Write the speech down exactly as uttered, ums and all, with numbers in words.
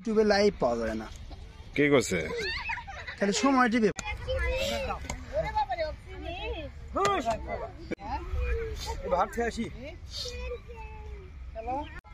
ইউটিউবে লাইভ পাওয়া যায় না। কে করছে? খালি সময় টিভি। ভাত খেয়ে আসি।